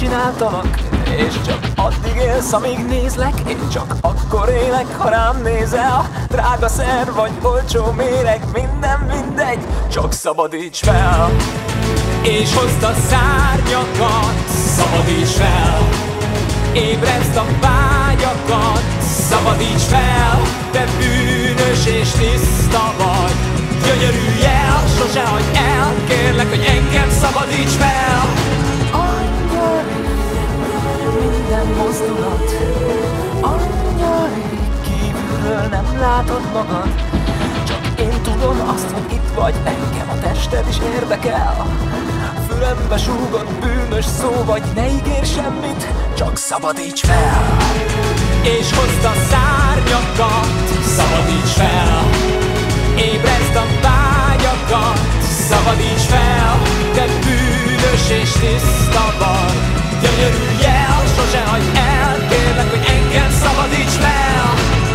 csináltalak, és csak addig élsz, amíg nézlek. Én csak akkor élek, ha rám nézel. Drága szer vagy olcsó méreg, minden mindegy, csak szabadíts fel. És hozd a szárnyakat, szabadíts fel. Ébreszd a vágyakat, szabadíts fel. Te bűnös és tiszta vagy, gyönyörű jel, sose hagyd el. Kérlek, hogy engem szabadíts fel. Angyali, minden mozdulat, angyali, kívülről nem látod magad. Csak én tudom azt, hogy itt vagy, engem a tested is érdekel. Fülembe súgott bűnös szó vagy, ne ígérj semmit, csak szabadíts fel. És hozd a szárnyakat, szabadíts fel. Ébreszd a vágyakat, szabadíts fel. Te bűnös és tiszta vagy, gyönyörű jel, sose hagyd el. Kérlek, hogy engem szabadíts fel.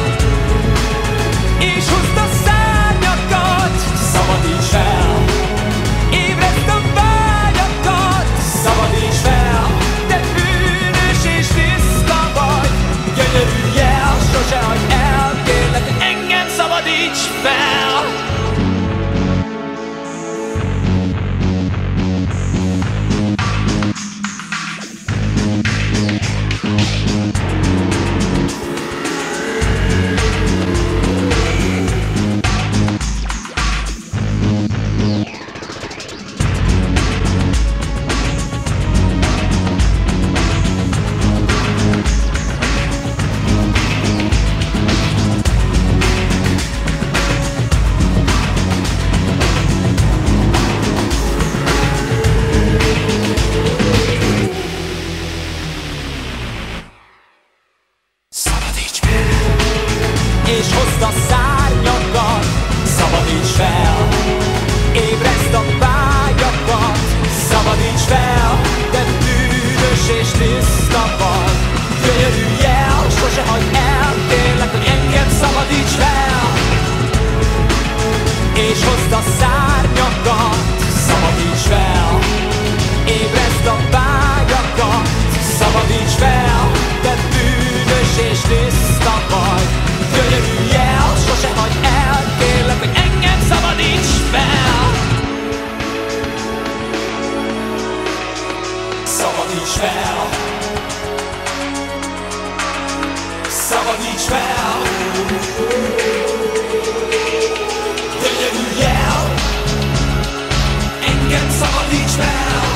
És hozd a szárnyakat, szabadíts fel. Ébreszd a vágyakat, szabadíts fel. Te bűnös és tiszta vagy, gyönyörű jel, sose hagyd el. Kérlek, hogy engem szabadíts fel. És hozd a szárnyakat, szabadíts fel. Ébreszd a vágyakat, szabadíts fel. Te bűnös és tiszta vagy, gyönyörű jel, sose hagyd el. Kérlek, hogy engem szabadíts fel. És hozd a szárnyakat, szabadíts fel. Ébreszd a vágyakat, szabadíts fel. Te bűnös és tiszta vagy, gyönyörű jel, sose hagyd el. Kérlek, hogy engem szabadíts fel. Szabadíts fel. Szabadíts fel. Gyönyörű jel, engem szabadíts fel.